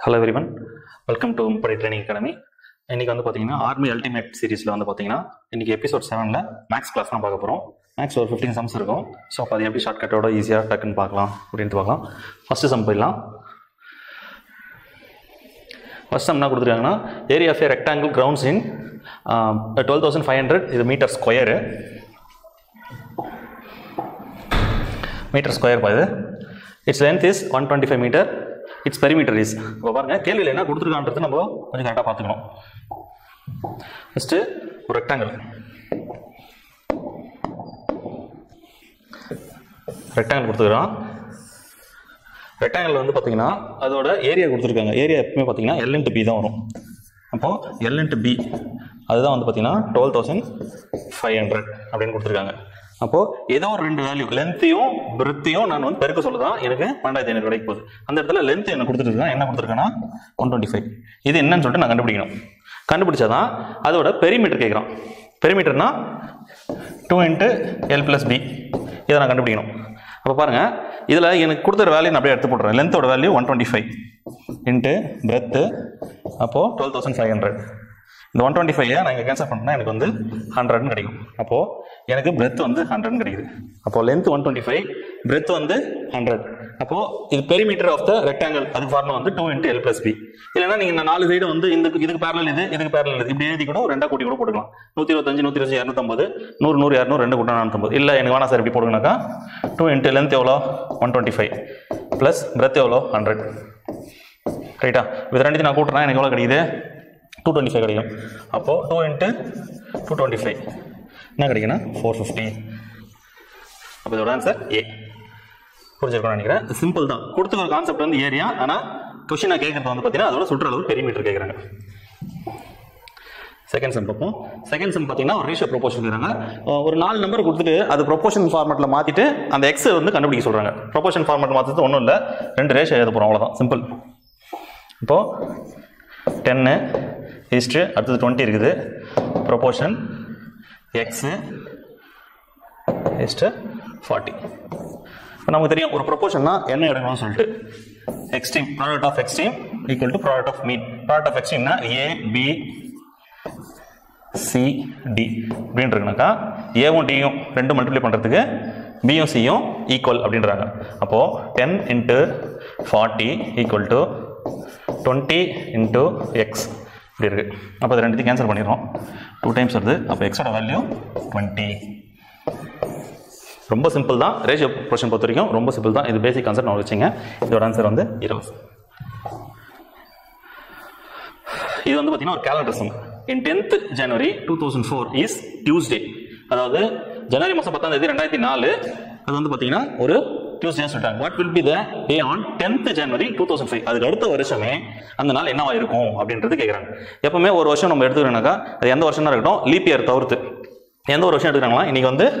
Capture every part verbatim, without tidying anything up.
Hello everyone, welcome to Mupadi Training Academy. இன்னைக்கு வந்து பாத்தீங்கன்னா ஆர்மி அல்டிமேட் சீரிஸ்ல வந்து பாத்தீங்கன்னா இன்னைக்கு எபிசோட் செவன்ல மேக்ஸ் கிளாஸ் தான் பார்க்க போறோம். மேக்ஸ் ஒரு ஃபிஃப்டீன் சம்ஸ் இருக்கும். ஸோ அப்போ அது எப்படி ஷார்ட் கட்டோட ஈஸியாக டக்குன்னு பார்க்கலாம் அப்படின்ட்டு பார்க்கலாம். ஃபர்ஸ்ட் சம் போயிடலாம். ஃபர்ஸ்ட் சம் என்ன கொடுத்துருக்காங்கன்னா area of a rectangle grounds in twelve thousand five hundred இது மீட்டர் ஸ்கொயரு மீட்டர் ஸ்கொயர் பாது its length is one twenty five meter its perimeter is. இப்போ பாருங்க கேள்வியில் என்ன கொடுத்துருக்கான்றது நம்ம கொஞ்சம் கரெக்டாக பார்த்துக்கணும். ஃபர்ஸ்ட் ஒரு ரெக்டாங்கிள் ரெக்டாங்கிள் கொடுத்துக்கிறோம். ரெக்டாங்கிள் வந்து பார்த்தீங்கன்னா அதோட ஏரியா கொடுத்துருக்காங்க. ஏரியா எப்பவுமே பார்த்தீங்கன்னா எல் இன்ட்டு பி தான் வரும். அப்போது எல் இன்ட்டு பி அதுதான் வந்து பார்த்தீங்கன்னா டுவெல் தௌசண்ட் ஃபைவ் ஹண்ட்ரட் அப்படின்னு கொடுத்துருக்காங்க. அப்போது ஏதோ ஒரு ரெண்டு வேல்யூ லென்த்தையும் பிரெத்தையும் நான் வந்து பெருக்க சொல்லுதான் எனக்கு பன்னெண்டாயிரத்தி ஐநூறு கிடைக்க போகுது. அந்த இடத்துல லென்த் என்ன கொடுத்துருக்கேன் என்ன கொடுத்துருக்கேன்னா ஒன் டுவெண்ட்டி ஃபைவ் இது என்னன்னு சொல்லிட்டு நான் கண்டுபிடிக்கணும். கண்டுபிடிச்சாதான் அதோட பெரிமீட்டர் கேட்குறான். பெரிமீட்டர்னா two into L plus B இதை நான் கண்டுபிடிக்கணும். அப்போ பாருங்கள் இதில் எனக்கு கொடுத்துற வேல்யூ நான் அப்படியே எடுத்து போட்டுறேன். லென்த்தோட value one twenty five into breadth அப்போது டுவெல் தௌசண்ட் ஃபைவ் ஹண்ட்ரட். இந்த ஒன் டுவெண்ட்டி ஃபைவ் நான் இங்கே கேன்சல் பண்ணால் எனக்கு வந்து ஹண்ட்ரட்னு கிடைக்கும். அப்போது எனக்கு பிரெத் வந்து ஹண்ட்ரட்னு கிடைக்குது. அப்போது length one twenty five breadth வந்து ஹண்ட்ரட். அப்போது இது பெரிமீட்டர் ஆஃப் த ரெக்டாங்கிள் அதுக்கு ஃபார்முலா வந்து two into L plus B. இல்லைன்னா நீங்கள் இந்த நாலு சைடு வந்து இந்த இதுக்கு பேரலல் இது இதுக்கு பேரலல் இது இப்படி எழுதி கூட ரெண்டா கூட்டி கூட போட்டுக்கலாம். நூற்றி இருபத்தஞ்சு நூற்றி இருபது இரநூத்தம்பது நூறு நூறு இரநூறு ரெண்டு கூட்டம் நானூற்றம்பது. இல்லை எனக்கு வேணா சார் இப்படி போடுங்கனாக்கா டூ இன்ட்டு லென்த் எவ்வளோ one twenty five plus breadth எவ்வளோ ஹண்ட்ரட். ரைட்டா? இது ரெண்டு நான் கூட்டுறேன் எனக்கு எவ்வளோ கிடைக்குது டூ டுவெண்ட்டி ஃபைவ் கிடைக்கும். அப்போது two into two twenty five என்ன கிடைக்குன்னா ஃபோர் ஃபிஃப்டி. அப்போ இதோட ஆன்சர் ஏ. புரிஞ்சிருக்கணும்னு நினைக்கிறேன். சிம்பிள் தான். கொடுத்துக்கிற கான்செப்ட் வந்து ஏரியா. ஆனால் கொஸ்டின் நான் கேட்கறது வந்து பார்த்தீங்கன்னா அதோட சுற்றளவு பெரிமீட்டர் கேட்குறாங்க. செகண்ட் சம் பார்ப்போம். செகண்ட் சம் பார்த்தீங்கன்னா ஒரு ரேஷியோ ப்ரொபோர்ஷன் கேட்குறாங்க. ஒரு நாலு நம்பர் கொடுத்துட்டு அது ப்ரொபோர்ஷன் ஃபார்மெட்டில் மாற்றிட்டு அந்த எக்ஸ் வந்து கண்டுபிடிக்க சொல்கிறாங்க. ப்ரொபோர்ஷன் ஃபார்மெட் மாற்றுறது ஒன்றும் இல்லை, ரெண்டு ரேஷியோ எழுத போகிறோம், அவ்வளோதான், சிம்பிள். இப்போது டென்னு ஈஸ்ட்டு அடுத்தது டுவெண்ட்டி இருக்குது. Proportion x is to forty. இப்போ நமக்கு தெரியும் ஒரு ப்ரொபோர்ஷன்னா என்ன எடுக்கணும்னு சொல்லிட்டு extreme product of extreme equal to product of mean. Product of எக்ஸ்ட்ரீம்னா ஏ பி சி டி அப்படின்னு இருக்குனாக்கா ஏவும் டியும் ரெண்டு மல்டிப்ளை பண்ணுறதுக்கு பியும் சியும் ஈக்குவல் அப்படின்றாங்க. அப்போது ten into forty equal to twenty into x இப்படி இருக்குது. அப்போ அது ரெண்டுத்தையும் கேன்சல் பண்ணிடுறோம். டூ டைம்ஸ் வருது. அப்போ எக்ஸோட வேல்யூ டுவெண்ட்டி. ரொம்ப சிம்பிள் தான். ரேஷியோ ப்ரொபோர்ஷன் பொறுத்த வரைக்கும் ரொம்ப சிம்பிள் தான். இது பேசிக் கான்செப்ட் நான் வச்சுங்க. இதோட ஆன்சர் வந்து இருபது. இது வந்து பார்த்தீங்கன்னா ஒரு calendar sum. In tenth January two thousand four is Tuesday. அதாவது ஜனவரி மாதம் பத்தாம் தேதி ரெண்டாயிரத்தி நாலு அது வந்து பார்த்தீங்கன்னா ஒரு டியூஸ்டே சொல்லிட்டாங்க. What will be the day on tenth January two thousand five. அதுக்கு அடுத்த வருஷமே அந்த நாள் என்னவா இருக்கும் அப்படின்றது கேட்குறாங்க. எப்பவுமே ஒரு வருஷம் நம்ம எடுத்துக்கிறோம்னாக்கா அது எந்த வருஷம் தான் இருக்கட்டும், லீப் இயர் தவிர்த்து எந்த ஒரு வருஷம் எடுத்துக்கிறாங்களா. இன்னைக்கு வந்து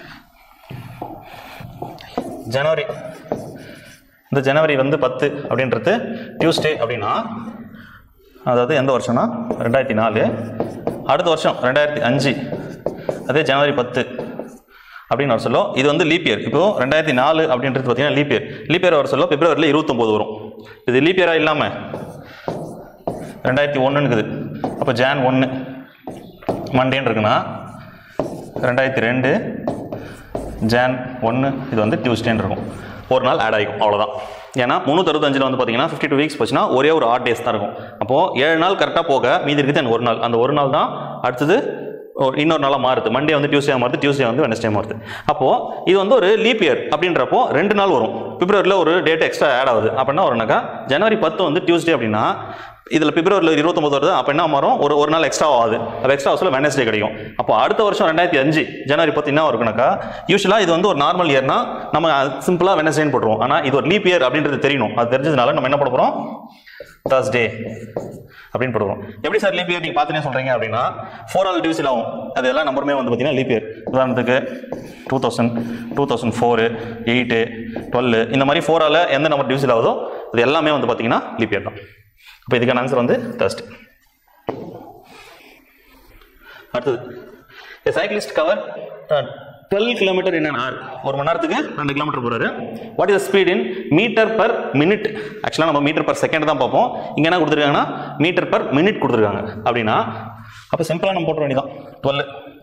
ஜனவரி, இந்த ஜனவரி வந்து பத்து அப்படின்றது டியூஸ்டே அப்படின்னா அதாவது எந்த வருஷம்னா ரெண்டாயிரத்தி நாலு. அடுத்த வருஷம் ரெண்டாயிரத்தி அஞ்சு அதே ஜனவரி பத்து அப்படின்னு வர சொல்லும். இது வந்து லீப் இயர். இப்போ ரெண்டாயிரத்தி நாலு அப்படின்றது பார்த்தீங்கன்னா லீப் இயர். லீப் இயர் வர சொல்லும் பிப்ரவரியில் இருபத்தொம்போது வரும். இது லீப் இயராக இல்லாமல் ரெண்டாயிரத்தி ஒன்றுன்னு இருக்குது. அப்போ ஜான் ஒன்று மண்டேன்னு இருக்குன்னா ரெண்டாயிரத்தி ரெண்டு ஜான் ஒன்று இது வந்து டியூஸ்டேன்னு இருக்கும். ஒரு நாள் ஆட் ஆகிக்கும், அவ்வளோதான். ஏன்னா முந்நூற்றி அறுபத்தஞ்சில் வந்து பார்த்தீங்கன்னா ஃபிஃப்டி டூ வீக்ஸ் போச்சுன்னா ஒரே ஒரு ஆட் டேஸ் தான் இருக்கும். அப்போது ஏழு நாள் கரெக்டாக போக மீதி இருக்குது எனக்கு ஒரு நாள். அந்த ஒரு நாள் தான் அடுத்தது இன்னொரு நாளாக மாறுது. மண்டே வந்து டியூஸ்டே மாறுது, டியூஸ்டே வந்து வெனஸ்டே மாறுது. அப்போது இது வந்து ஒரு லீப் இயர் அப்படின்றப்போ ரெண்டு நாள் வரும். பிப்ரவரியில் ஒரு டேட் எக்ஸ்ட்ரா ஆட் ஆகுது. அப்படின்னா வரும்னாக்கா ஜனவரி பத்து வந்து டியூஸ்டே அப்படின்னா இதில் பிப்ரவரியில் இருபத்தொம்பது வருது. அப்போ என்ன மாறும், ஒரு ஒரு நாள் எக்ஸ்ட்ரா ஆகுது. அப்போ எக்ஸ்ட்ரா ஹவுஸில் வெனஸ்டே கிடைக்கும். அப்போ அடுத்த வருஷம் ரெண்டாயிரத்தி அஞ்சு ஜனவரி பத்து என்ன இருக்குனாக்கா யூஸ்வலாக இது வந்து ஒரு நார்மல் இயர்னா நம்ம சிம்பிளாக வெனஸ்டேன்னு போட்டுருவோம். ஆனால் இது ஒரு லீப் இயர் அப்படின்றது தெரியணும். அது தெரிஞ்சதுனால நம்ம என்ன போட போகிறோம், தர்ஸ்டே அப்படின்னு போடுவோம். எப்படி சார் லீப் இயர் நீங்கள் பார்த்துனே சொல்கிறீங்க அப்படின்னா ஃபோர் ஆல் டிவிசில் ஆகும். அது எல்லா நம்பருமே வந்து பார்த்தீங்கன்னா லீப் இயர். உதாரணத்துக்கு two thousand two thousand four eight twelve இந்த மாதிரி ஃபோரால் எந்த நம்பர் டிவிசில் ஆகுதோ அது எல்லாமே வந்து பார்த்தீங்கன்னா லீப் இயர் தான். அப்போ இதுக்கான ஆன்சர் வந்து தர்ஸ்டே. அடுத்தது, a cyclist covered uh, twelve kilometer in an hour. ஒரு மணி நேரத்துக்கு ரெண்டு கிலோமீட்டர் போறாரு. What is speed in meter per minute? ஆக்சுவலாக நம்ம மீட்டர் பர் செகண்ட் தான் பார்ப்போம். இங்க என்ன கொடுத்துருக்காங்கன்னா மீட்டர் பர் மினிட் கொடுத்துருக்காங்க. அப்படின்னா அப்போ சிம்பிளா நம்ம போட்டுற வேண்டியதான். Twelve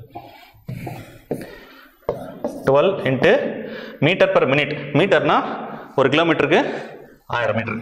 twelve into meter per minute. மீட்டர்னா ஒரு கிலோமீட்டருக்கு ஆயிரம் மீட்டர்.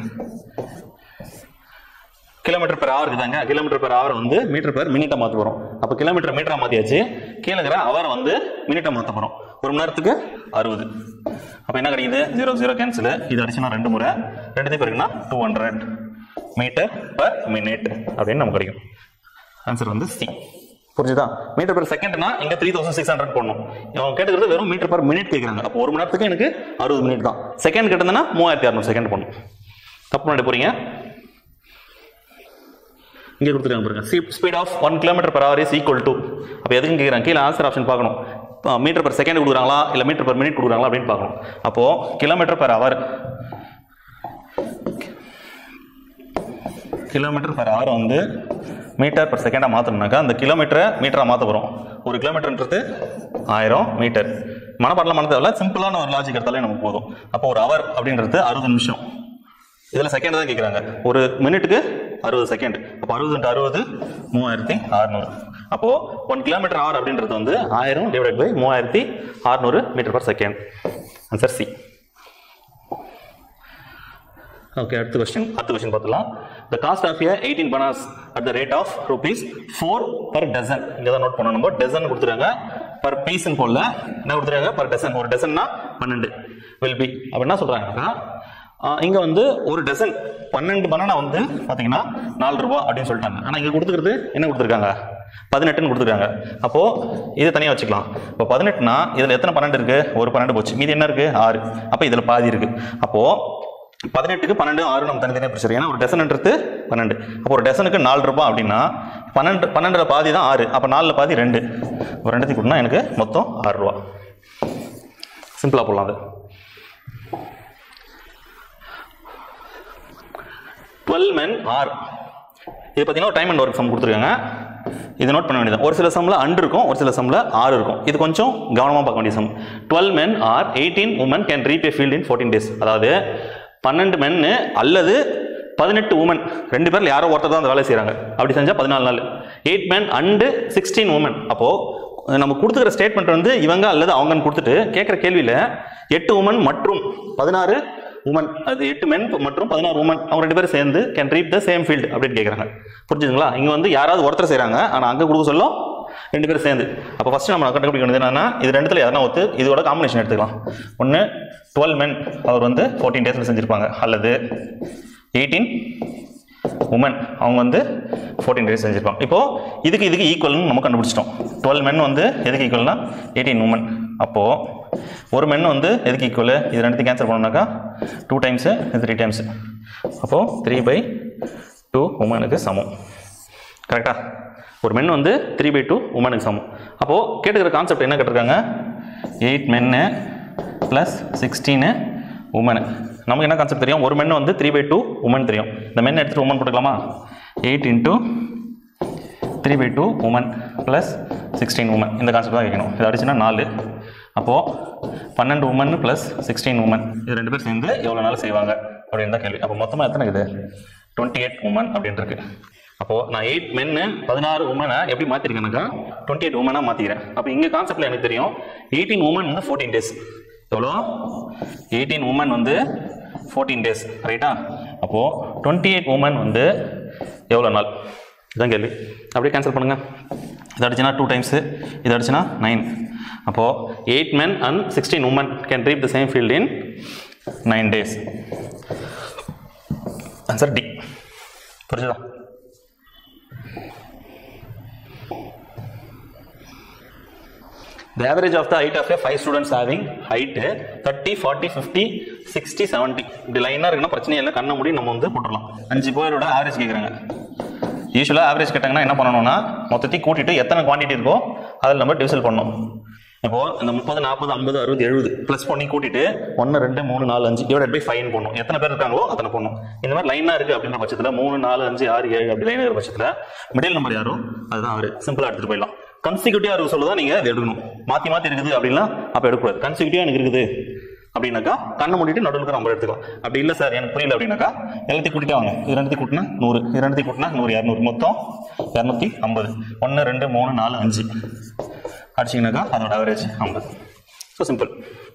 கிலோமீட்டர் பெர் ஹவர் தாங்க. கிலோமீட்டர் பெர் ஹவர் வந்து மீட்டர் பெர் மினிட்டை மாற்ற போகிறோம். அப்போ கிலோமீட்டர் மீட்டரா மாற்றியாச்சு. கீழே இருக்கிற அவர் வந்து மினிட்டை மாற்ற போகிறோம். ஒரு மணி நேரத்துக்கு அறுபது. அப்போ என்ன கிடைக்குது? Zero zero cancel. இது அடிச்சுனா ரெண்டு முறை ரெண்டுத்தையும் பெருக்குன்னா two hundred meter per minute அப்படின்னு நமக்கு கிடைக்கும். ஆன்சர் வந்து சி. புரிஞ்சுதா? மீட்டர் பெர் செகண்ட்னா இங்க த்ரீ தௌசண்ட் சிக்ஸ் ஹண்ட்ரட் போடணும். அவங்க கேட்டுக்கிறது வெறும் மீட்டர் பர் மினிட் கேட்குறாங்க. அப்போ ஒரு மணி நேரத்துக்கு எனக்கு அறுபது மினிட் தான். செகண்ட் கேட்டதுன்னா மூவாயிரத்தி அறுநூறு செகண்ட் போடணும். தப்பு பண்ணி போறீங்க. இங்கே கொடுத்துருக்காங்க பாருங்க. Speed of one kilometer per hour is equal to. அப்போ எதுக்கு கேட்குறாங்க? கீழே ஆன்சர் ஆப்ஷன் பார்க்கணும். மீட்டர் பர் செகண்ட் கொடுக்குறாங்களா இல்லை மீட்டர் பர் மினிட் கொடுக்குறாங்களா அப்படின்னு பார்க்கணும். அப்போ kilometer per hour kilometer per hour வந்து மீட்டர் பர் செகண்டாக மாற்றணும்னாக்கா அந்த கிலோமீட்டரை மீட்டராக மாற்ற போகிறோம். ஒரு கிலோமீட்டர்ன்றது ஆயிரம் மீட்டர். மனப்பாடலாம் பண்ண தேவையில்ல, சிம்பிளான ஒரு லாஜிக் எடுத்தாலே நமக்கு போதும். அப்போ ஒரு ஹவர் அப்படின்றது அறுபது நிமிஷம். இதில் செகண்ட் தான் கேட்குறாங்க. ஒரு மினிட்டுக்கு அறுபது செகண்ட். அப்போ அறுபது இன்ட்டு அறுபது மூவாயிரத்தி அறுநூறு. அப்போ ஒன் கிலோமீட்டர் ஹவர் அப்படின்றது வந்து ஆயிரம் டிவைட் பை மூவாயிரத்தி அறுநூறு meter per second. Answer C. Okay, அடுத்த கொஸ்டின் அடுத்த கொஸ்டின் பார்த்துலாம். The cost of a eighteen bananas at the rate of rupees four per dozen. இங்க தான் நோட் பண்ணணும். நம்ம டசன் கொடுத்துருக்காங்க. பர் பீஸ் போல என்ன கொடுத்துருக்காங்க? Per dozen. ஒரு டசன்னா பன்னெண்டு will be. அப்ப என்ன சொல்றாங்கன்னா இங்க வந்து ஒரு டசன் பன்னெண்டு பனானா வந்து பாத்தீங்கன்னா நாலு ரூபாய் அப்படின்னு சொல்லிட்டாங்க. ஆனா இங்க கொடுத்துக்கிறது என்ன கொடுத்துருக்காங்க? பதினெட்டுன்னு கொடுத்துருக்காங்க. அப்போ இதை தனியாக வச்சுக்கலாம். இப்போ பதினெட்டுனா இதுல எத்தனை பன்னெண்டு இருக்கு? ஒரு பன்னெண்டு போச்சு. மீதி என்ன இருக்கு? ஆறு. அப்ப இதுல பாதி இருக்கு. அப்போ பதினெட்டுக்கு பன்னெண்டு ஆறு நம்ம தனித்தனியாக பிரிச்சு. ஏன்னா ஒரு டசன்ன்றது பன்னெண்டு. அப்போ ஒரு டசனுக்கு நாலு ரூபாய் அப்படின்னா பன்னெண்டு பன்னெண்டுல பாதி தான் ஆறு. அப்போ நாலுல பாதி ரெண்டு. ஒரு ரெண்டுத்துக்கு கொடுத்தா எனக்கு மொத்தம் ஆறு ரூபா. சிம்பிளா போடலாம். அது டுவெல் men are. இது பார்த்தீங்கன்னா டைம் அண்ட் ஒர்க் சம் கொடுத்துருக்காங்க. இது நோட் பண்ண வேண்டியது. ஒரு சில சம்ல அண்டு இருக்கும், ஒரு சில சம்ல ஆறு இருக்கும். இது கொஞ்சம் கவனமாக பார்க்க வேண்டிய sum. Twelve men are eighteen women can reap a field in fourteen days. அதாவது பன்னெண்டு மென்னு அல்லது பதினெட்டு உமன் ரெண்டு பேர்ல யாரோ ஒருத்தர் தான் அந்த வேலை செய்யறாங்க. அப்படி செஞ்சா பதினாலு நாள். Eight men and sixteen women. அப்போ நம்ம கொடுத்துக்கிற ஸ்டேட்மெண்ட் வந்து இவங்க அல்லது அவங்கன்னு கொடுத்துட்டு கேட்குற கேள்வியில எட்டு உமன் மற்றும் பதினாறு உமன், அது எட்டு மென் மற்றும் பதினாறு உமன் அவங்க ரெண்டு பேரும் சேர்ந்து can reap the same field அப்படின்னு கேட்குறாங்க. புரிஞ்சுதுங்களா? இங்க வந்து யாராவது ஒருத்தர் செய்யறாங்க, ஆனா அங்க கொடுக்க சொல்லும் ரெண்டு பேரும் சேர்ந்து. அப்போ ஃபர்ஸ்ட் நம்ம கண்டுபிடிக்க வேண்டியது என்னன்னா இது ரெண்டுத்துல எதனா ஒத்து இதோட காம்பினேஷன் எடுத்துக்கலாம். ஒன்று டுவெல் மென் அவர் வந்து ஃபோர்டீன் டேஸ்ல செஞ்சிருப்பாங்க, அல்லது எயிட்டீன் உமன் அவங்க வந்து ஃபோர்டீன் டேஸ் செஞ்சிருப்பாங்க. இப்போ இதுக்கு இதுக்கு ஈக்குவல்னு நம்ம கண்டுபிடிச்சிட்டோம். டுவெல் மென் வந்து எதுக்கு ஈக்குவல்னா எயிட்டீன் உமன். அப்போ ஒரு மென் வந்து எதுக்கு ஈக்குவல்? இது ரெண்டுத்தையும் கேன்சல் பண்ணோம்னாக்கா டூ டைம்ஸு இது த்ரீ டைம்ஸ். அப்போ த்ரீ பை டூ உமனுக்கு சமம். கரெக்டா? ஒரு மென் வந்து த்ரீ பை டூ உமனுக்கு சமம். அப்போ கேட்டுக்கிற கான்செப்ட் என்ன கேட்டிருக்காங்க? எயிட் மென்னு பிளஸ் சிக்ஸ்டீனு உமனு. நமக்கு என்ன கான்செப்ட் தெரியும்? ஒரு மென் வந்து த்ரீ பை டூ உமன் தெரியும். இந்த மென் எடுத்துட்டு உமன் போட்டுக்கலாமா? Eight into three by two women plus sixteen women. இந்த கான்செப்ட் தான் கேட்கணும். இது அடிச்சுன்னா நாலு. அப்போது பன்னெண்டு உமன் பிளஸ் சிக்ஸ்டீன் உமன் இது ரெண்டு பேர் சேர்ந்து எவ்வளோ நாள் செய்வாங்க அப்படின்னு தான் கேள்வி. அப்போ மொத்தமாக எத்தனை இருக்குது? டுவெண்ட்டி எயிட் உமன் அப்படின்னு இருக்கு. அப்போ நான் எயிட் மென்னு பதினாறு உமனை எப்படி மாற்றிருக்கேனாக்கா டுவெண்ட்டி எயிட் உமனாக மாற்றிக்கிறேன். அப்போ இங்கே கான்செப்டில் எனக்கு தெரியும் எயிட்டீன் உமன் வந்து ஃபோர்டீன் டேஸ். எவ்வளோ? எயிட்டீன் உமன் வந்து ஃபோர்டீன் டேஸ். ரைட்டா? அப்போது டுவெண்ட்டி எயிட் உமன் வந்து எவ்வளோ நாள்? இதுதான் கேள்வி. அப்படியே கேன்சல் பண்ணுங்க. இது அடிச்சுனா டூ டைம்ஸு, இது அடிச்சுனா நைன். அப்போது eight men and sixteen women can reap the same field in nine days. Answer D. புரிஞ்சுதா? The average of the height of a five students having height thirty, forty, fifty, sixty, seventy. இப்படி லைனாக இருக்குன்னா பிரச்சனை இல்லை, கண்ண முடி நம்ம வந்து போட்டுடலாம். அஞ்சு பேரோட ஆவரேஜ் கேட்குறாங்க. யூஸ்வலாக ஆவரேஜ் கேட்டாங்கன்னா என்ன பண்ணணும்னா மொத்தத்தையும் கூட்டிட்டு எத்தனை குவான்டிட்டி இருக்கோ அதில் நம்ம டிவிசல் பண்ணணும். இப்போ இந்த முப்பது நாற்பது ஐம்பது அறுபது எழுபது ப்ளஸ் பண்ணி கூட்டிட்டு ஒன்று ரெண்டு மூணு நாலு அஞ்சு டிவைட் பை ஃபைன் போடணும். எத்தனை பேர் இருக்காங்களோ அத்தனை போடணும். இந்த மாதிரி லைனாக இருக்குது அப்படின்ற பட்சத்தில் மூணு நாலு அஞ்சு ஆறு ஏழு அப்படி லைனாக இருக்கிற பட்சத்தில் மிடில் நம்பர் யாரோ அதுதான் அவர். சிம்பிளாக எடுத்துகிட்டு போயிடலாம். கன்சிக்யூட்டிவா இருக்க சொல்லுதான் நீங்க அதை எடுக்கணும். மாத்தி மாத்தி இருக்குது அப்படின்னா அப்ப எடுக்கக்கூடாது. கன்சிக்யூட்டிவா எனக்கு இருக்குது அப்படின்னாக்கா கண்ணை மூடிட்டு நடுவில் நம்பர் எடுத்துக்கலாம். அப்படி இல்லை சார் எனக்கு புரியல அப்படின்னாக்கா எல்லாத்தையும் கூட்டிட்டே வாங்க. இது ரெண்டுத்தையும் கூட்டினா நூறு, இது ரெண்டுத்தையும் கூட்டினா நூறு, இரநூறு, மொத்தம் இரநூத்தி ஐம்பது. ஒன்று ரெண்டு மூணு நாலு அஞ்சு அடிச்சிங்கனாக்கா அதோட அவரேஜ் ஐம்பது. So simple.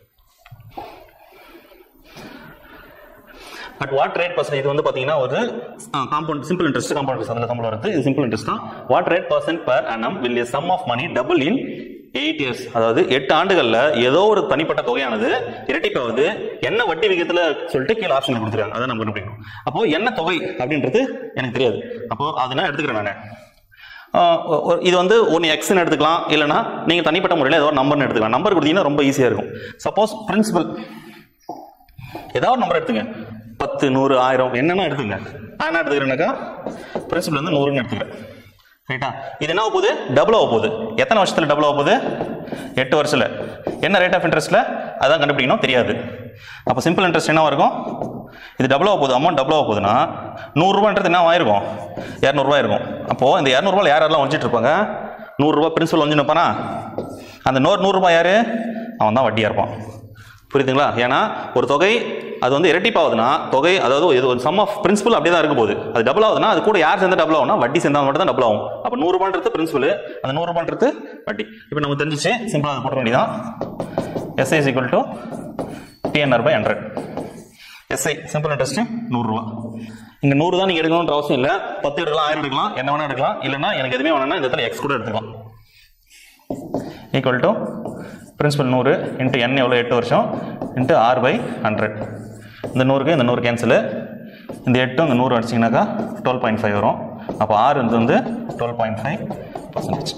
At what rate percent, இது வந்து பாத்தீங்கன்னா ஒரு compound simple interest, compound interest அதுல சம்பளம் வருது. இது சிம்பிள் இன்ட்ரெஸ்ட் தான். What rate percent per annum will a sum of money double in eight years, அதாவது எட்டு ஆண்டுகள்ல ஏதோ ஒரு தனிப்பட்ட தொகையானது இரட்டிப்பாவது என்ன வட்டி விகிதத்துல சொல்லிட்டு கீழே ஆப்ஷன் கொடுத்துருக்காங்க. அதை நம்ம கண்டுபிடிக்கணும். அப்போ என்ன தொகை அப்படின்றது எனக்கு தெரியாது. அப்போ அதை நான் எடுத்துக்கிறேன். நான் இது வந்து ஒன்று எக்ஸ்ன்னு எடுத்துக்கலாம், இல்லைனா நீங்க தனிப்பட்ட முறையில் ஏதோ ஒரு நம்பர்னு எடுத்துக்கலாம். நம்பர் கொடுத்தீங்கன்னா ரொம்ப ஈஸியா இருக்கும். சப்போஸ் பிரின்சிபல் ஏதாவது ஒரு நம்பர் எடுத்துங்க, பத்து, நூறு, ஆயிரம் என்னன்னா எடுத்துங்க. நான் என்ன எடுத்துக்கிறேன்னாக்கா பிரின்சிபல் வந்து நூறுன்னு எடுத்துக்கிறேன். ரைட்டா? இது என்ன போகுது? டபுள் ஆக போகுது. எத்தனை வருஷத்துல டபுள் ஆக போகுது? எட்டு வருஷத்துல. என்ன ரேட் ஆஃப் இன்ட்ரெஸ்ட்ல அதான் கண்டுபிடிக்கணும், தெரியாது. அப்போ சிம்பிள் இன்ட்ரெஸ்ட் என்னவா இருக்கும்? இது டபுள் ஆக போகுது, அமௌண்ட் டபுள் ஆக போகுதுன்னா நூறுரூவான்றது என்ன ஆயிருக்கும்? இரநூறுவா இருக்கும். அப்போ இந்த இரநூறுவா யார் யாரெல்லாம் வஞ்சிட்டு இருப்பாங்க? நூறுரூவா பிரின்சிபல் வஞ்சு நிற்பானா? அந்த நூறு நூறுரூபா யாரு? அவன் தான் வட்டியா இருப்பான். புரியுதுங்களா? ஏன்னா ஒரு தொகை அது வந்து இரட்டிப்பாகுதுன்னா தொகை, அதாவது ஒரு சம் ஆஃப் பிரின்சிபல் அப்படியே தான் இருக்க போகுது. அது டபுள் ஆகுதுன்னா அது கூட யார் சேர்ந்தா டபுள் ஆகும்னா வட்டி சேர்ந்தா மட்டும் தான் டபுள் ஆகும். அப்போ நூறு ரூபான்றது பிரின்சிபல், அந்த நூறு ரூபான்றது வட்டி. இப்போ நமக்கு தெரிஞ்சிச்சு, சிம்பிளா அதை போட வேண்டியதான். SI is equal to TNR by hundred. SI simple interest நூறுரூவா. இங்க நூறு தான் நீங்க எடுக்கணும்ன்ற அவசியம் இல்லை. பத்து எடுக்கலாம், ஆயிரம் எடுக்கலாம், என்ன வேணா எடுக்கலாம். இல்லைன்னா எனக்கு எதுவுமே வேணும்னா இந்த இடத்துல எக்ஸ் கூட எடுத்துக்கலாம். ஈக்குவல் டு பிரின்சிபல் நூறு இன்ட்டு என் எவ்வளோ? எட்டு வருஷம் இன்ட்டு ஆர் பை ஹண்ட்ரட். இந்த நூறுக்கு இந்த நூறு கேன்சலு, இந்த எட்டு இந்த நூறு அடிச்சிங்கனாக்கா டுவெல் பாயிண்ட் ஃபைவ் வரும். அப்போ ஆர் இது வந்து டுவெல் பாயிண்ட் ஃபைவ் பர்சன்டேஜ்.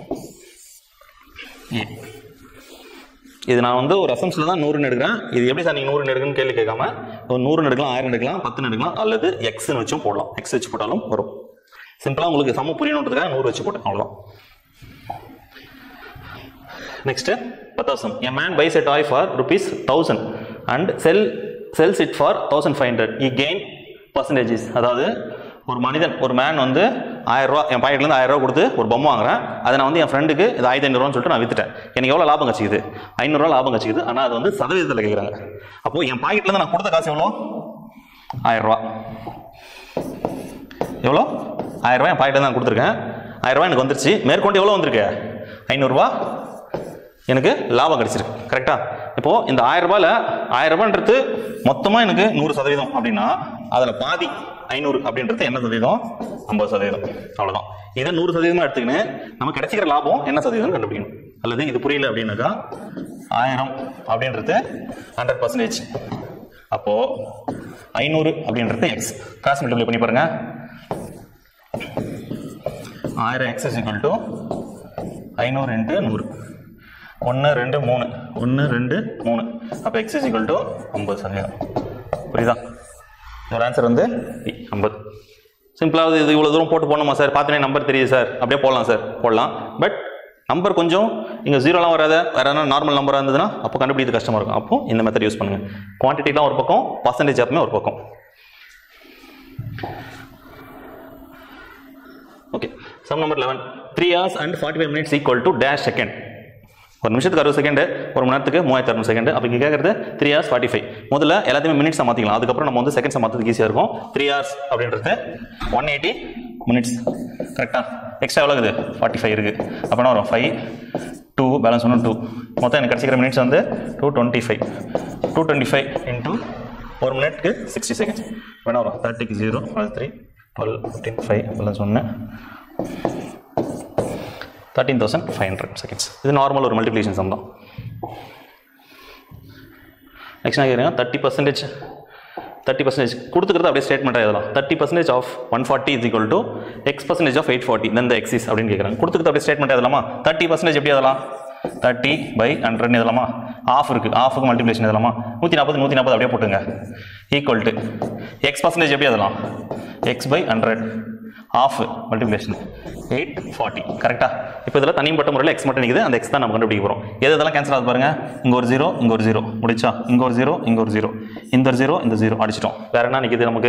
ஏ இது நான் வந்து ஒரு அசம்ஸில் தான் நூறுன்னு எடுக்கிறேன். இது எப்படி சார் நீங்கள் நூறுன்னு எடுக்கணும்னு கேள்வி கேட்காம ஒரு நூறுன்னு எடுக்கலாம், ஆயிரம் எடுக்கலாம், பத்துன்னு எடுக்கலாம், அல்லது எக்ஸ்ன்னு வச்சும் போடலாம். எக்ஸ் வச்சு போட்டாலும் வரும். சிம்பிளாக உங்களுக்கு சம புரியணுன்றதுக்காக நூறு வச்சு போட்டேன், அவ்வளோ. Next, பத்தாம். A man buys a toy for rupees thousand and sell sells it for thousand five hundred. He gain percentages. அதாவது ஒரு மனிதன், ஒரு மேன் வந்து ஆயிரம் ரூபா என் பாக்கெட்ல இருந்து ஆயிரம் ரூபா கொடுத்து ஒரு பொம்மை வாங்குறேன். அதை நான் வந்து என் ஃப்ரெண்டுக்கு இது ஆயிரத்தி ஐநூறுவான்னு சொல்லிட்டு நான் வித்துட்டேன். எனக்கு எவ்வளோ லாபம் கட்சிக்குது? ஐநூறுரூவா லாபம் கட்சிக்குது. ஆனால் அது வந்து சதவீதத்தில் கேட்குறாங்க. அப்போ என் பாக்கெட்ல இருந்து நான் கொடுத்த காசு எவ்வளோ? ஆயிரம் ரூபா. எவ்வளோ? ஆயிரம் ரூபாய் என் பாக்கெட்ல இருந்து நான் கொடுத்துருக்கேன். ஆயிரம் ரூபாய் எனக்கு வந்துருச்சு. மேற்கொண்டு எவ்வளோ வந்திருக்கு? ஐநூறுரூவா எனக்கு லாபம் கிடைச்சிருக்கு. கரெக்டா? இப்போ இந்த ஆயிரம் ரூபாயில ஆயிரம் ரூபான்றது மொத்தமா எனக்கு நூறு சதவீதம் அப்படின்னா அதுல பாதி ஐநூறு அப்படின்றது என்ன சதவீதம்? ஐம்பது சதவீதம். அவ்வளவுதான். இதை நூறு சதவீதமா எடுத்துக்கின்னு நமக்கு கிடைச்சிக்கிற லாபம் என்ன சதவீதம் கண்டுபிடிக்கணும். அல்லது இது புரியல அப்படின்னாக்கா ஆயிரம் அப்படின்றது ஹண்ட்ரட் பர்சன்டேஜ். அப்போ ஐநூறு அப்படின்றது எக்ஸ். கிராஸ் மல்டிப்ளை பண்ணி பாருங்க. ஆயிரம் எக்ஸ் இஸ் ஈக்குவல் டு ஐநூறு இன்ட்டு நூறு. ஒன்று ரெண்டு மூணு, ஒன்று ரெண்டு மூணு. அப்போ எக்ஸ் இஸ் ஈக்குவல் டு ஐம்பது சதவீதம். புரியுதா? ஒரு ஆன்சர் வந்து ஐம்பது. சிம்பிளாக இது இவ்வளோ தூரம் போட்டு போகணுமா சார்? பார்த்தோன்னே நம்பர் தெரியுது சார், அப்படியே போடலாம் சார், போடலாம். பட் நம்பர் கொஞ்சம் இங்கே ஜீரோலாம் வராத, வேற என்ன நார்மல் நம்பராக இருந்ததுன்னா அப்போ கண்டுபிடிக்கிறது கஷ்டமாக இருக்கும். அப்போ இந்த மெத்தட் யூஸ் பண்ணுங்க. குவான்டிட்டிலாம் ஒரு பக்கம், பர்சன்டேஜ் எப்பவுமே ஒரு பக்கம். Okay. Sum number eleven. Three hours and forty five minutes equal to dash second. ஒரு நிமிஷத்துக்கு அறுபது செகண்ட், ஒரு மணி நேரத்துக்கு மூவாயிரத்தி அறுநூறு செகண்ட். அப்போ இங்கே கேட்கறது த்ரீ ஹவர்ஸ் ஃபார்ட்டி ஃபைவ். முதல்ல எல்லாத்தையுமே மினிட்ஸாக மாற்றிக்கலாம். அதுக்கப்புறம் நம்ம வந்து செகண்ட்ஸை மாற்றதுக்கு ஈஸியாக இருக்கும். த்ரீ ஹவர்ஸ் அப்படின்றது ஒன் எயிட்டி மினிட்ஸ். கரெக்டாக? எக்ஸ்ட்ரா எவ்வளோ இருக்குது? ஃபார்ட்டி ஃபைவ் இருக்குது. அப்போ என்ன வரும்? ஃபைவ் டூ பேலன்ஸ் ஒன்று டூ. மொத்தம் எனக்கு கிடச்சிக்கிற மினிட்ஸ் வந்து two twenty five. Two twenty five into ஒரு மினிட்க்கு சிக்ஸ்டி செகண்ட்ஸ். வேணா வரும். தேர்ட்டிக்கு zero, three, twelve, fifteen, five balance ஒன்று, thirteen thousand five hundred seconds. இது நார்மல் ஒரு மல்டிப்ளிகேஷன் சம் தான். நெக்ஸ்ட் நான் கேட்குறேன் தேர்ட்டி பர்சன்டேஜ் தேர்ட்டி பர்சன்டேஜ் கொடுத்துக்கிறது அப்படியே ஸ்டேட்மெண்ட்டாக எழுதலாம். Thirty percentage of one forty is equal to X percentage of eight forty then the X is அப்படின்னு கேட்குறாங்க. கொடுத்துக்கிறது அப்படியே ஸ்டேட்மெண்ட் எழுதலாமா? தேர்ட்டி பர்சன்டேஜ் எப்படி எழுதலாம்? தேர்ட்டி பை ஹண்ட்ரட் எழுதலாமா? ஆஃப் இருக்குது, ஆஃபுக்கு மல்டிப்ளிகேஷன் எழுதலாமா? நூற்றி நாற்பது நூற்றி நாற்பது அப்படியே போட்டுங்க. ஈக்குவல் டு எக்ஸ் பர்சன்டேஜ் எப்படி எழுதலாம்? X by hundred of multiplication eight forty. கரெக்டா? இப்போ இதில் தனிப்பட்ட முறையில் எக்ஸ் மட்டும் நிற்குது. அந்த எக்ஸ் தான் நம்ம கண்டுபிடிக்க போகிறோம். எது இதெல்லாம் கேன்சல் ஆகுது பாருங்க. இங்கே ஒரு ஜீரோ, இங்கே ஒரு ஜீரோ முடிச்சா, இங்கே ஒரு ஜீரோ, இங்கே ஒரு ஜீரோ, இந்த ஒரு ஜீரோ, இந்த ஜீரோ அடிச்சிட்டோம். வேற என்ன நிற்குது நமக்கு?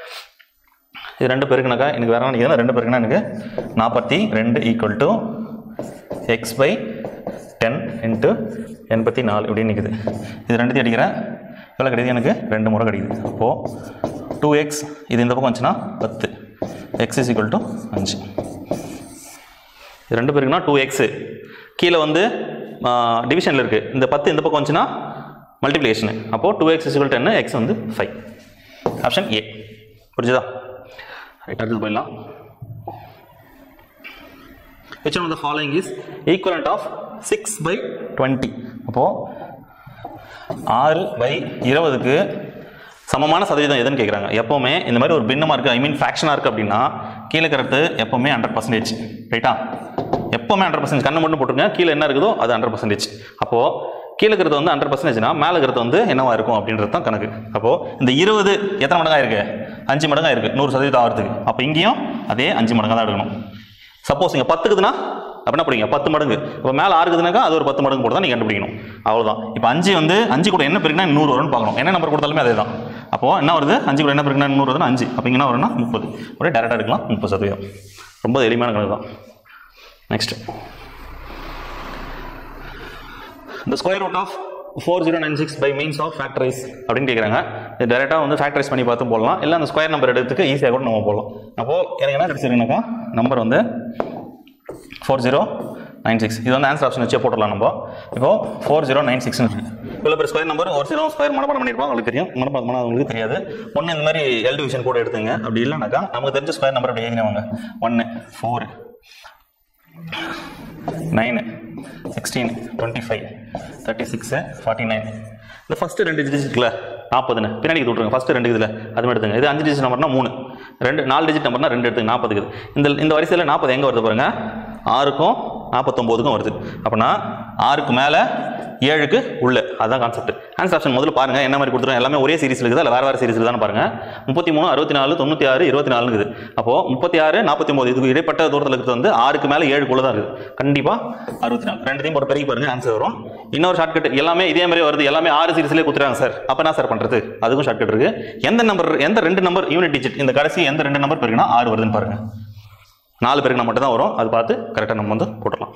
இது ரெண்டு பேருக்குனாக்கா எனக்கு வேற என்ன நிற்குதுன்னா ரெண்டு பேருக்குன்னா எனக்கு நாற்பத்தி ரெண்டு equal to X by ten into எண்பத்தி நாலு இப்படின்னு நிற்குது. இது ரெண்டுத்தையும் அடிக்கிறேன், எவ்வளோ கிடைக்குது எனக்கு ரெண்டு முறை கிடைக்குது. அப்போது டூ எக்ஸ் இது இந்த பக்கம் வந்துச்சுன்னா பத்து, எக்ஸ் இஸ் ஈக்குவல் டு அஞ்சு. இது ரெண்டு பேருக்குன்னா டூ எக்ஸு கீழே வந்து டிவிஷனில் இருக்குது, இந்த பத்து இந்த பக்கம் வந்துச்சுன்னா மல்டிப்ளிகேஷனு. அப்போது two X is equal to ten, X வந்து ஃபைவ். Option A. புரிஞ்சுதா? ரைட், அடுத்து போயிடலாம். Which one of the following is equivalent of six by twenty? அப்போது ஆறு பை இருபதுக்கு சமமான சதவீதம் எதுன்னு கேட்குறாங்க. எப்போவுமே இந்த மாதிரி ஒரு பின்னமாக இருக்குது, ஐ மீன் ஃப்ராக்ஷனாக இருக்குது அப்படின்னா கீழே இருக்கிறது எப்போவுமே ஹண்ட்ரட் பர்சன்டேஜ். ரைட்டா? எப்போவுமே ஹண்ட்ரட் பர்சன்டேஜ் கண்ணு மட்டும் போட்டுருங்க, கீழே என்ன இருக்குதோ அது ஹண்ட்ரட் பர்சன்டேஜ். அப்போது கீழே இருக்கிறது வந்து ஹண்ட்ரட் பர்சன்டேஜ்னா மேலே இருக்கிறது வந்து என்னவா இருக்கும் அப்படின்றது தான் கணக்கு. அப்போது இந்த இருபது எத்தனை மடங்காக இருக்குது? அஞ்சு மடங்காக இருக்குது, நூறு சதவீதம் ஆகிறதுக்கு. அப்போ இங்கேயும் அதே அஞ்சு மடங்காக தான் எடுக்கணும். சப்போஸ் இங்கே பத்துக்குதுன்னா அப்படின்னா பிடிங்க பத்து மடங்கு, இப்போ மேலே ஆறுக்குதுனாக்கா அது ஒரு பத்து மடங்கு போட்டு தான் நீங்கள் கண்டுபிடிக்கணும். அவ்வளோதான். இப்போ அஞ்சு வந்து அஞ்சு கூட என்ன பெருக்குன்னா நூறு வரும்னு பார்க்கணும். என்ன நம்பர் கொடுத்தாலுமே அதே தான். அப்போது என்ன வருது? அஞ்சு கூட என்ன பெருக்குன்னா நூறு வருதுன்னா அஞ்சு. அப்போ இங்கே என்ன வரும்னா முப்பது. ஒரே டேரெக்டாக எடுக்கலாம், முப்பது சதவீதம். ரொம்ப எளிமையான கணக்கு தான். Next, the square root of four thousand ninety-six by means of factorize அப்படின்னு கேட்குறாங்க. இது டேரெக்டாக வந்து ஃபேக்டரைஸ் பண்ணி பார்த்து போடலாம், இல்லை அந்த ஸ்கொயர் நம்பர் எடுத்துக்கு ஈஸியாக கூட நம்ம போடலாம். அப்போது எனக்கு என்ன கிடச்சிருக்குனாக்கா நம்பர் வந்து ஃபோர் ஜீரோ நைன் சிக்ஸ். இது வந்து ஆன்சர் ஆப்ஷன் வச்சே போட்டுடலாம் நம்ம. இப்போ ஃபோர் ஜீரோ நைன் சிக்ஸ்னு இருக்குது. இவ்வளோ பேர் ஸ்கொயர் நம்பர் ஒரு சில ஸ்கொயர் மனப்பாடம் பண்ணியிருப்போம், உங்களுக்கு தெரியும். மனப்பாடம் பண்ணால் உங்களுக்கு தெரியாது. ஒன்று இந்த மாதிரி எல் டிவிஷன் கூட எடுத்துங்க. அப்படி இல்லைனாக்கா நமக்கு தெரிஞ்ச ஸ்கொயர் நம்பர் அப்படி எழுதினவங்க ஒன்று four nine sixteen twenty five thirty six forty nine. இந்த ஃபஸ்ட்டு ரெண்டு டிஜிட் இருக்குல்ல நாற்பதுன்னு பின்னாடி விட்டுருங்க. ஃபஸ்ட்டு ரெண்டு இதில் அதுமாதிரி எடுத்துங்க. இது அஞ்சு டிஜிட் நம்பர்னா மூணு, ரெண்டு நாலு டிஜிட் நம்பர்னா ரெண்டு எடுத்துங்க. நாற்பதுக்கு இந்த இந்த வரிசையில் நாற்பது எங்கே வருது பாருங்கள், ஆறுக்கும் நாற்பத்தொம்போதுக்கும் வருது. அப்படின்னா ஆறுக்கு மேலே ஏழுக்கு உள்ள, அதுதான் கான்செப்ட். ஆன்சர் ஆப்ஷன் முதல்ல பாருங்கள் என்ன மாதிரி கொடுத்துருவோம். எல்லாமே ஒரே சீரிஸில் இருக்குது, இல்லை வேறு வேறு சீரிஸில் தானே பாருங்கள். முப்பத்தி மூணு அறுபத்தி நாலு தொண்ணூற்றி ஆறு இருபத்தி நாலு இருக்குது. அப்போது முப்பத்தி ஆறு நாற்பத்தி ஒம்பது இதுக்கு இடைப்பட்ட தூரத்தில் இருக்கிறது வந்து ஆறுக்கு மேலே ஏழுக்குள்ளே தான் இருக்குது. கண்டிப்பாக அறுபத்தி நாலு. ரெண்டுத்தையும் போட்டு பெருக்கி பாருங்கள் ஆன்சர் வரும். இன்னொரு ஷார்ட்கட், எல்லாமே இதே மாதிரி வருது, எல்லாமே ஆறு சீரிஸ்லேயே கொடுத்துறாங்க சார், அப்போ என்ன சார் பண்ணுறது? அதுக்கும் ஷார்ட்கட் இருக்குது. எந்த நம்பர் எந்த ரெண்டு நம்பர் யூனிட் டிஜிட் இந்த கடைசி எந்த ரெண்டு நம்பர் பெருக்குன்னா ஆறு வருதுன்னு பாருங்கள். நாலு பேருக்கு மட்டும் தான் வரும், அது பார்த்து கரெக்டாக நம்ம வந்து போட்டுடலாம்.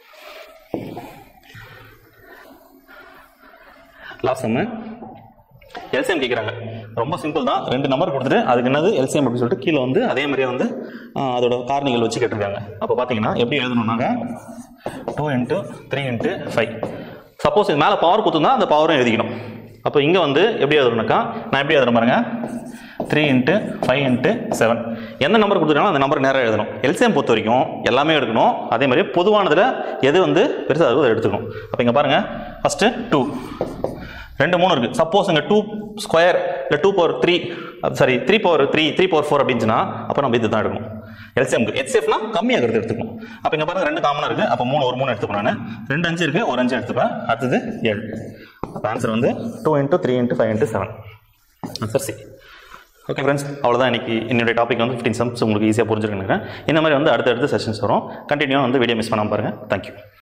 லாஸ்ட் சம்மு எல்சிஎம் கேட்குறாங்க. ரொம்ப சிம்பிள் தான், ரெண்டு நம்பர் கொடுத்துட்டு அதுக்கு என்னது எல்சிஎம் அப்படின்னு சொல்லிட்டு கீழே வந்து அதே மாதிரியே வந்து அதோட காரணிகள் வச்சு கேட்டிருக்காங்க. அப்போ பார்த்தீங்கன்னா எப்படி எழுதணும்னாங்க two into three into five. Suppose இது மேலே பவர் கொடுத்துருந்தா அந்த பவரும் எழுதிக்கணும். அப்போ இங்கே வந்து எப்படி எழுதணும்னாக்கா நான் எப்படி எழுதுறேன் பாருங்க, three into five into seven. எந்த நம்பர் கொடுத்துருக்காங்களோ அந்த நம்பர் நேராக எழுதணும். எல்சிஎம் பொறுத்த வரைக்கும் எல்லாமே எடுக்கணும். அதே மாதிரி பொதுவானதில் எது வந்து பெருசாக இருக்கோ அதை எடுத்துக்கணும். அப்போ இங்கே பாருங்கள், ஃபஸ்ட்டு டூ ரெண்டு மூணு இருக்குது. சப்போஸ் இங்கே டூ ஸ்கொயர் இல்லை two power three sorry three power three three power four அப்படின்னுச்சுன்னா அப்போ நம்ம இது தான் எடுக்கணும். எல்சிஎம்க்கு ஹெச்எஃப்னா கம்மியாக இருக்கிறது எடுத்துக்கணும். அப்போ இங்கே பாருங்கள் ரெண்டு காமனாக இருக்குது. அப்போ மூணு ஒரு மூணு எடுத்துப்பேன் நான். ரெண்டு அஞ்சு இருக்குது, ஒரு அஞ்சு எடுத்துப்பேன். அடுத்தது ஏழு. அப்போ ஆன்சர் வந்து two into three into five into seven. Answer C. Okay friends, அவ்வளோதான் இன்னைக்கு என்னுடைய டாபிக் வந்து ஃபிஃப்டீன் சம்ஸ் உங்களுக்கு ஈஸியாக புரிஞ்சுருக்கேன். இந்த மாதிரி வந்து அடுத்தடுத்து செஷன்ஸ் வரும். கண்டினியூவாக வந்து வீடியோ மிஸ் பண்ணாமல் பாருங்கள். தேங்க்யூ.